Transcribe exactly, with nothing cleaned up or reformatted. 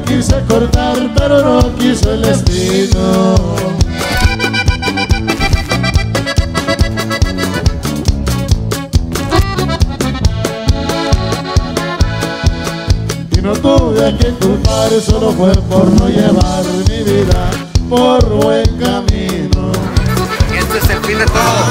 quise cortar, pero no quiso el destino. Y no tuve a quien culpar, solo fue por no llevar mi vida por buen camino. Y este es el fin de todo.